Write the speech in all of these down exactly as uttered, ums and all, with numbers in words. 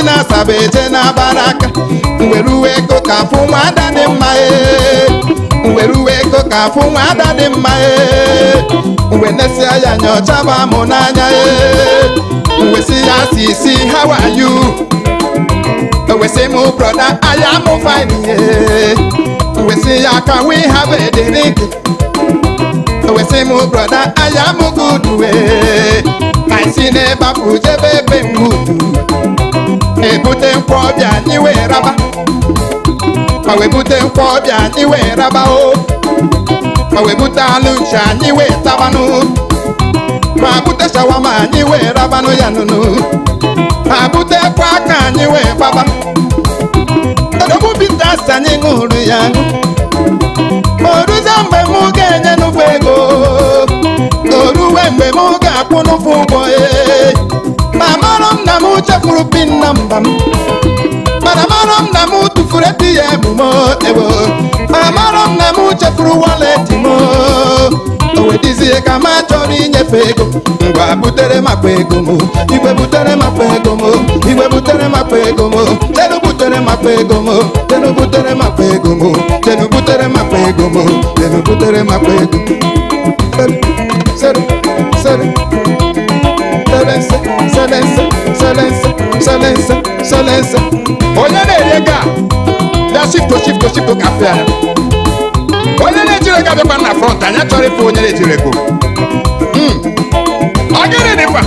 na sabeje na baraka nwere uwe ego ka afụ nwada dị mma ee nwere uwe ego ka afụ nwada dị mma ee mgbe nesia ya nyochaba mụ n'anya ee mgbe si ya si si how are you mgbe si mụ brother I am fine ee mgbe si ya can we have a drink mgbe si mụ brother I am good ee I see n'ebe afụ jebe ebe mgbudu ebute nkwa ọbịa anyị wee raba ma wee bute nkwa ọbịa anyị wee raba o ma wee bute alụ ncha anyị wee tabanụ ma bute shawama anyị wee rabanụ ya nụnụ ma bute kwa aka anyị wee gbaba odogwu bitas anyị ṅụrụ ya oruzie mgbe mụ ga-enye n'ụfụ ego oruwe mgbe mụ ga-akwụ n'ụfụ ụgwọ ee ma mara m na mụ chefuru pin nọmba m mana mara m na mụ tụfuru A T M m ewo ma mara m na mụ chefuru wallet m o wedizie ka ma chọrọ inyefe ego ngwa butere makwa ego m igwe butere makwa ego m igwe butere makwa ego m jenu butere makwa ego m jenu butere makwa ego m jenu butere makwa ego m jenu butere makwa ego sere sere Solense, solense, solense, solense, solense. Onye na-ere ga ya shifto shifto shifto kafe ya. Onye na-ejire ga bịakwa na front anya chọrọ ịfụ onye na-ejire go. Hmm. Ọ gịnị dịkwa?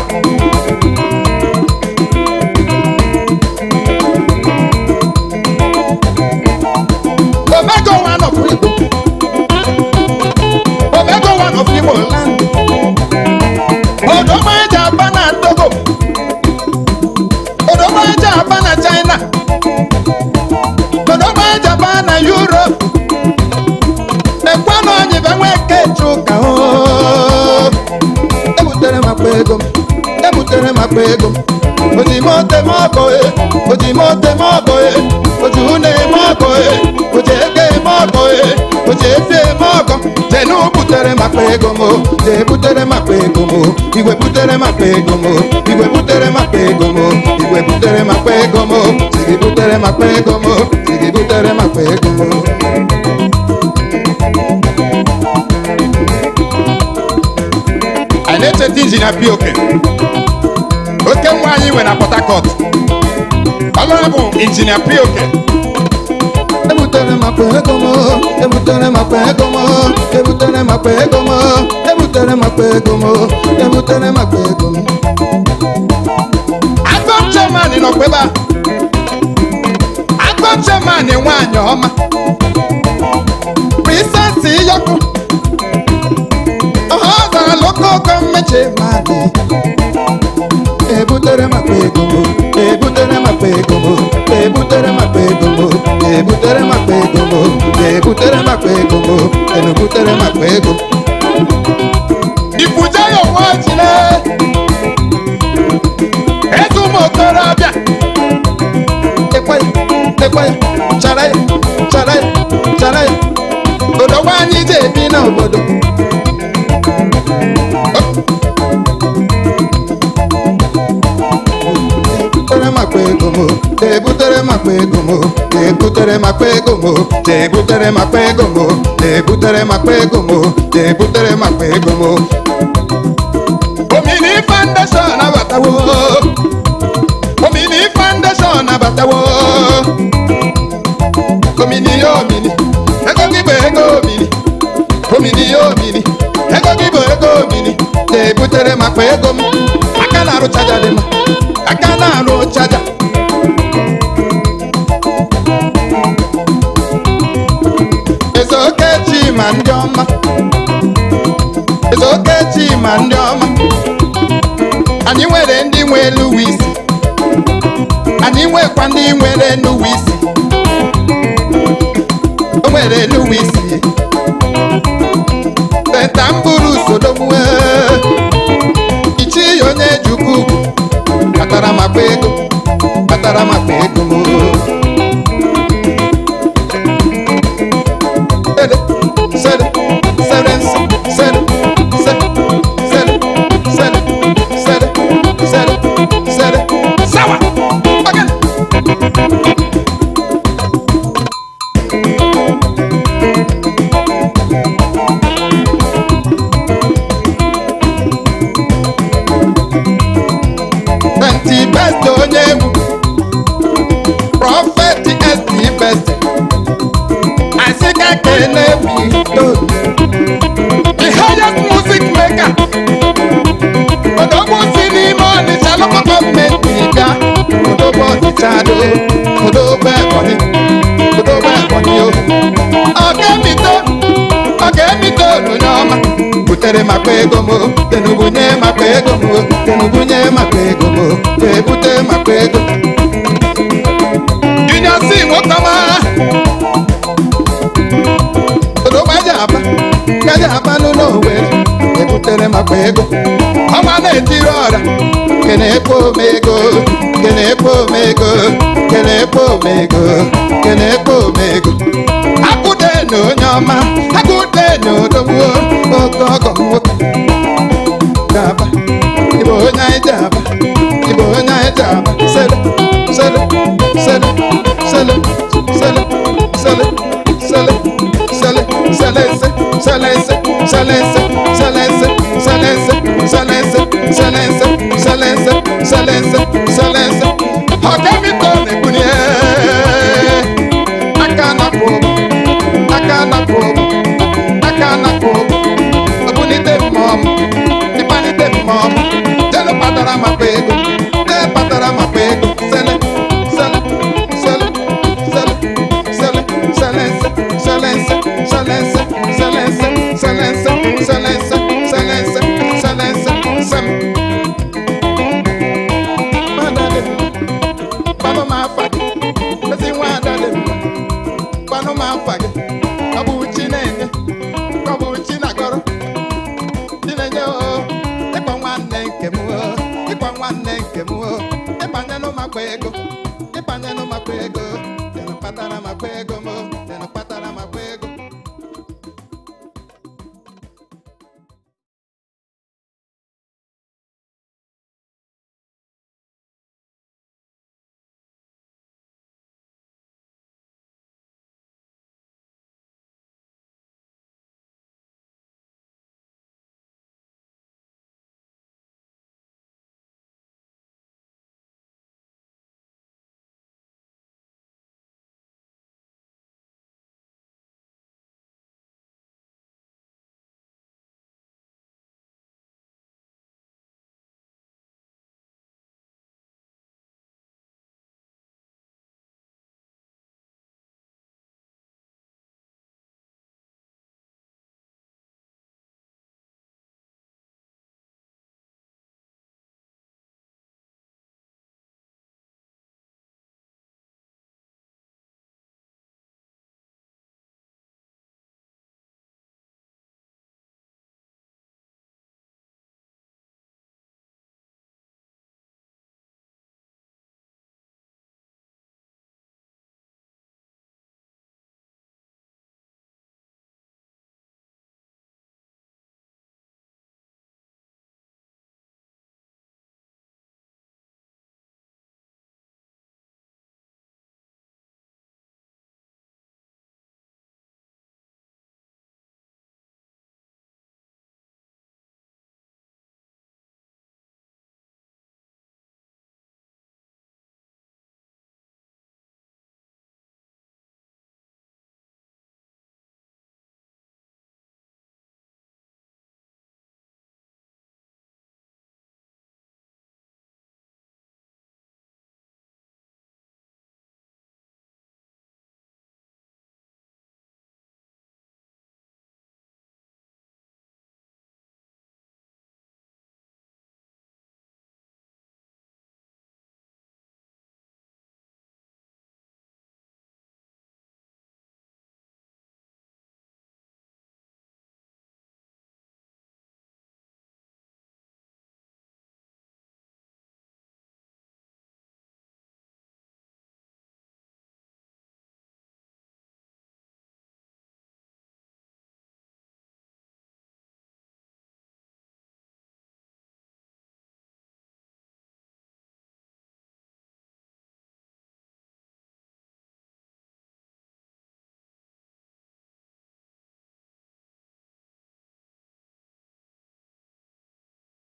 Omego one of Igbo. Omego one of Igbo land. Odoma Japan na Togo. Odoma Japan na China. Odoma Japan na Europe. Ekwano anyị benwe kechuka o. Ebutere makwa ego m. Ebutere makwa ego m. Ojimote mogo e. Ojimote mogo e. Ojune mogo e. Ojeke mogo e. Ojefe mogo. Jenu butere makwa ego m. Je butere makwa ego m. Igwe butere makwa ego m. Igwe butere makwa ego m. Igwe butere makwa ego m. Sigi butere makwa ego m. Sigi butere makwa ego m. I need a engineer P O K. Okay, why you when I Port Harcourt? Honorable Engineer P O K. Ebutere makwa ego m. Ebutere makwa ego m. Ebutere makwa ego m. Ebutere makwa ego m. Ebutere makwa ego m. Agom chairman no kweba. Agom chairman nwanyi ọma. Princess Yoko. Oh, zara loko come chairman. Ebutere makwa ego m. Ebutere makwa ego m. Ebutere makwa ego m. Ebutere makwa ego m. Ebutere makwa ego m. Ebutere makwa ego m. Ifuja yo wajile. Ezu mokorobia. Ekwaya, ekwaya, charaya, charaya, charaya. Odogwa anyị je bi na obodo. Ebutere makwa ego m. Ebutere makwa ego m. Ebutere makwa ego m. Ebutere makwa ego m. Ebutere makwa ego m. Ebutere makwa ego m. Omini foundation abatawo. Omini foundation abatawo. Omini omini. Ego gibo ego omini. Omini omini. Ego gibo ego omini. Ebutere makwa ego m. Aka na arụ chaja dị mma. Aka na arụ chaja. Ezokechi ma ndị ọma. Ezokechi ma ndị ọma. Anyị nwere ndị nwe Louis. Anyị nwekwa ndị nwere Louis. O nwere Louis. Teta mburu sodogbu. Ichi onye Chukwu. Katara makwa ego. Katara makwa ego m. Sere, sere, sere, sere, sere, sere, sere, sere, sere, sawa. Okay. ekene bito the highest music maker odogwu si n'ime Ọnịcha local government bịa odogwu Ọnịcha do odogwu Ebonyi odogwu Ebonyi o ọ ga-emito ọ ga-emito onye ọma butere makwa ego mo tenubunye makwa ego mo tenubunye makwa ego mo ebute makwa ego junior si nwokọma odogwu Ajaba Ajaba n'ụlọ Owerri ebutere makwa ego ọnwa na-etiri ọra kene ekpo omego kene ekpo omego kene ekpo omego kene ekpo omego akụde na onye ọma akụde na odogwu oke ọgọ nwoke Jaba ịbụ onye anyị Jaba ịbụ onye anyị Jaba sele sele sele sele sele sele sele sele selese selese selese selese selese selese selese selese selese selese ọkemito na-ebunye aka napụ aka napụ aka napụ ọbụnite mmụọ m ịkpanite mmụọ m jelu kpatara makwa ego jee kpatara makwa ego sele sele sele sele sele selese selese selese selese selese selese selese selese sem madale pano ma fagi ezi nwa adale pano ma fagi ọbụ Chinenye ọbụ Chinagọrọ Chinenye o ịkpọ nwanne nke m o ịkpọ nwanne nke m o ịkpanye n'ụmakwa ego